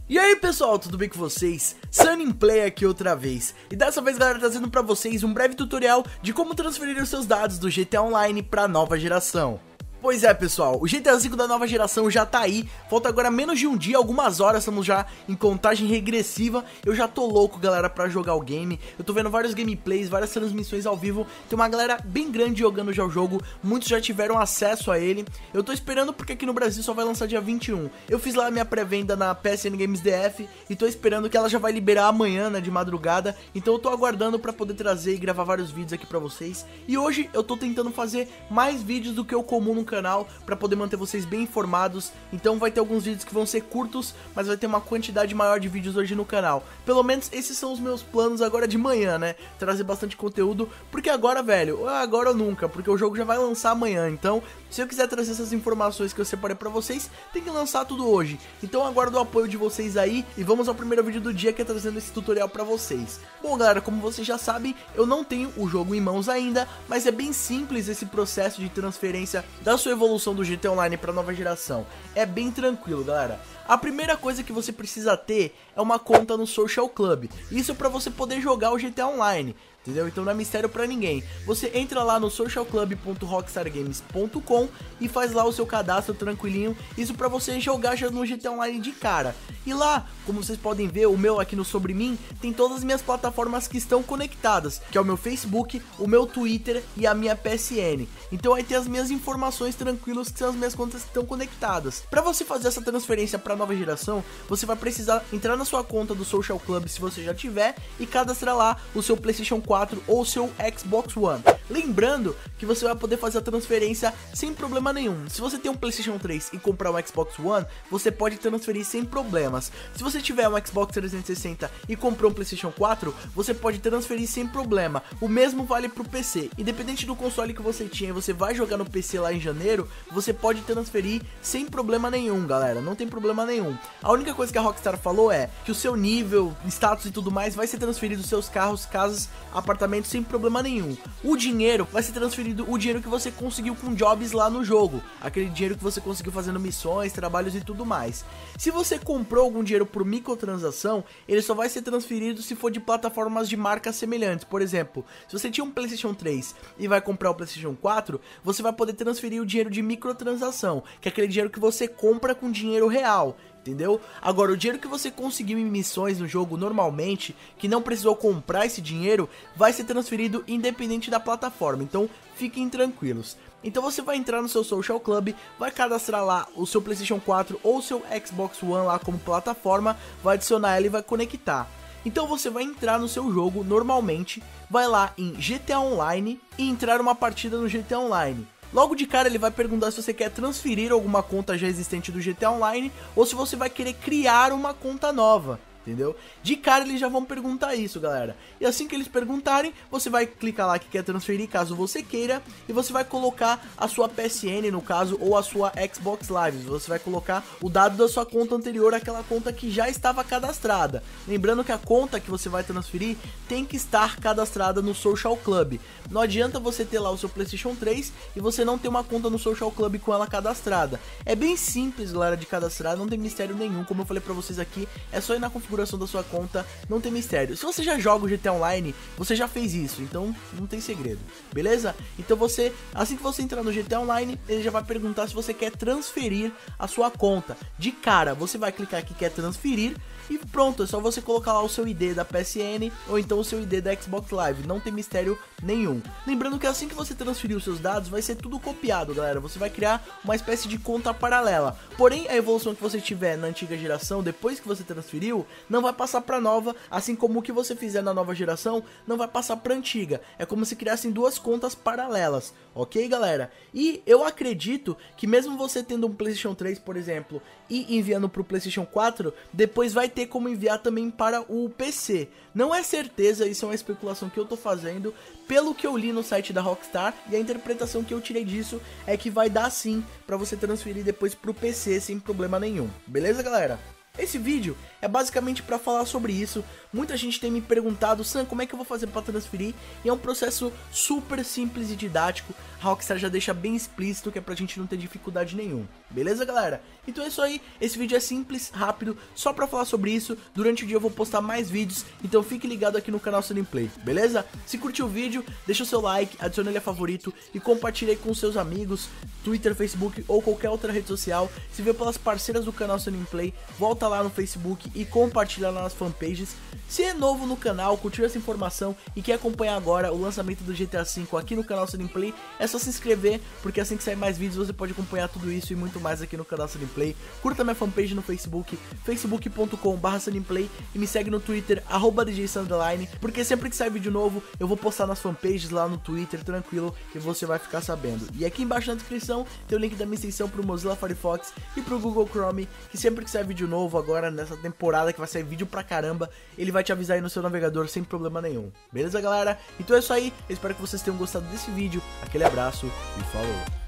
E aí pessoal, tudo bem com vocês? Sunnyplay aqui outra vez. E dessa vez, galera, trazendo pra vocês um breve tutorial de como transferir os seus dados do GTA Online pra nova geração. Pois é, pessoal, o GTA V da nova geração já tá aí, falta agora menos de um dia, algumas horas, estamos já em contagem regressiva. Eu já tô louco, galera, pra jogar o game. Eu tô vendo vários gameplays, várias transmissões ao vivo. Tem uma galera bem grande jogando já o jogo, muitos já tiveram acesso a ele. Eu tô esperando porque aqui no Brasil só vai lançar dia 21. Eu fiz lá a minha pré-venda na PSN Games DF e tô esperando que ela já vai liberar amanhã, né, de madrugada. Então eu tô aguardando pra poder trazer e gravar vários vídeos aqui pra vocês. E hoje eu tô tentando fazer mais vídeos do que o comum no canal, para poder manter vocês bem informados. Então vai ter alguns vídeos que vão ser curtos, mas vai ter uma quantidade maior de vídeos hoje no canal. Pelo menos esses são os meus planos agora de manhã, né? Trazer bastante conteúdo, porque agora, velho, agora ou nunca, porque o jogo já vai lançar amanhã. Então, se eu quiser trazer essas informações que eu separei pra vocês, tem que lançar tudo hoje. Então aguardo o apoio de vocês aí e vamos ao primeiro vídeo do dia, que é trazendo esse tutorial pra vocês. Bom, galera, como vocês já sabem, eu não tenho o jogo em mãos ainda, mas é bem simples esse processo de transferência da sua evolução do GTA Online para nova geração. É bem tranquilo, galera. A primeira coisa que você precisa ter é uma conta no Social Club. Isso para você poder jogar o GTA Online, entendeu? Então não é mistério pra ninguém. Você entra lá no socialclub.rockstargames.com e faz lá o seu cadastro tranquilinho. Isso pra você jogar já no GTA Online de cara. E lá, como vocês podem ver, o meu aqui no Sobre Mim tem todas as minhas plataformas que estão conectadas, que é o meu Facebook, o meu Twitter e a minha PSN. Então aí tem as minhas informações tranquilas, que são as minhas contas que estão conectadas. Pra você fazer essa transferência pra nova geração, você vai precisar entrar na sua conta do Social Club, se você já tiver, e cadastrar lá o seu PlayStation 4 ou seu Xbox One. Lembrando que você vai poder fazer a transferência sem problema nenhum. Se você tem um PlayStation 3 e comprar um Xbox One, você pode transferir sem problemas. Se você tiver um Xbox 360 e comprou um PlayStation 4, você pode transferir sem problema. O mesmo vale pro PC. Independente do console que você tinha e você vai jogar no PC lá em janeiro, você pode transferir sem problema nenhum, galera. Não tem problema nenhum. A única coisa que a Rockstar falou é que o seu nível, status e tudo mais vai ser transferido dos seus carros, casas, apartamentos sem problema nenhum. O dinheiro vai ser transferido, o dinheiro que você conseguiu com jobs lá no jogo, aquele dinheiro que você conseguiu fazendo missões, trabalhos e tudo mais. Se você comprou algum dinheiro por microtransação, ele só vai ser transferido se for de plataformas de marcas semelhantes. Por exemplo, se você tinha um PlayStation 3 e vai comprar o PlayStation 4, você vai poder transferir o dinheiro de microtransação, que é aquele dinheiro que você compra com dinheiro real, entendeu? Agora, o dinheiro que você conseguiu em missões no jogo normalmente, que não precisou comprar esse dinheiro, vai ser transferido independente da plataforma, então fiquem tranquilos. Então você vai entrar no seu Social Club, vai cadastrar lá o seu PlayStation 4 ou o seu Xbox One lá como plataforma, vai adicionar ela e vai conectar. Então você vai entrar no seu jogo normalmente, vai lá em GTA Online e entrar uma partida no GTA Online. Logo de cara ele vai perguntar se você quer transferir alguma conta já existente do GTA Online ou se você vai querer criar uma conta nova, entendeu? De cara eles já vão perguntar isso, galera. E assim que eles perguntarem, você vai clicar lá que quer transferir, caso você queira, e você vai colocar a sua PSN, no caso, ou a sua Xbox Live. Você vai colocar o dado da sua conta anterior, aquela conta que já estava cadastrada. Lembrando que a conta que você vai transferir tem que estar cadastrada no Social Club. Não adianta você ter lá o seu PlayStation 3 e você não ter uma conta no Social Club com ela cadastrada. É bem simples, galera, de cadastrar, não tem mistério nenhum. Como eu falei pra vocês aqui, é só ir na configuração da sua conta, não tem mistério. Se você já joga o GTA Online, você já fez isso, então não tem segredo, beleza? Então você, assim que você entrar no GTA Online, ele já vai perguntar se você quer transferir a sua conta. De cara, você vai clicar aqui que quer transferir e pronto, é só você colocar lá o seu ID da PSN ou então o seu ID da Xbox Live, não tem mistério nenhum. Lembrando que assim que você transferir os seus dados, vai ser tudo copiado, galera. Você vai criar uma espécie de conta paralela. Porém, a evolução que você tiver na antiga geração, depois que você transferiu, não vai passar para nova, assim como o que você fizer na nova geração não vai passar para antiga. É como se criassem duas contas paralelas, ok, galera? E eu acredito que mesmo você tendo um PlayStation 3, por exemplo, e enviando para o PlayStation 4, depois vai ter como enviar também para o PC. Não é certeza, isso é uma especulação que eu tô fazendo, pelo que eu li no site da Rockstar, e a interpretação que eu tirei disso é que vai dar sim para você transferir depois para o PC sem problema nenhum. Beleza, galera? Esse vídeo é basicamente para falar sobre isso. Muita gente tem me perguntado: Sam, como é que eu vou fazer para transferir? E é um processo super simples e didático. A Rockstar já deixa bem explícito que é pra gente não ter dificuldade nenhuma. Beleza, galera? Então é isso aí. Esse vídeo é simples, rápido, só pra falar sobre isso. Durante o dia eu vou postar mais vídeos, então fique ligado aqui no canal Sunnyplay, beleza? Se curtiu o vídeo, deixa o seu like, adicione ele a favorito e compartilhe aí com seus amigos, Twitter, Facebook ou qualquer outra rede social. Se veio pelas parceiras do canal Sunnyplay, volta lá no Facebook e compartilha lá nas fanpages. Se é novo no canal, curtiu essa informação e quer acompanhar agora o lançamento do GTA V aqui no canal Sunnyplay, é só se inscrever, porque assim que sair mais vídeos você pode acompanhar tudo isso e muito mais aqui no canal Sunnyplay. Curta minha fanpage no Facebook, facebook.com/Sunnyplay, e me segue no Twitter, @DJSunderline, porque sempre que sai vídeo novo eu vou postar nas fanpages lá no Twitter, tranquilo, e você vai ficar sabendo. E aqui embaixo na descrição tem o link da minha extensão pro Mozilla Firefox e pro Google Chrome, que sempre que sai vídeo novo agora nessa temporada, que vai sair vídeo pra caramba, ele vai te avisar aí no seu navegador sem problema nenhum. Beleza, galera? Então é isso aí, eu espero que vocês tenham gostado desse vídeo. Aquele abraço e falou!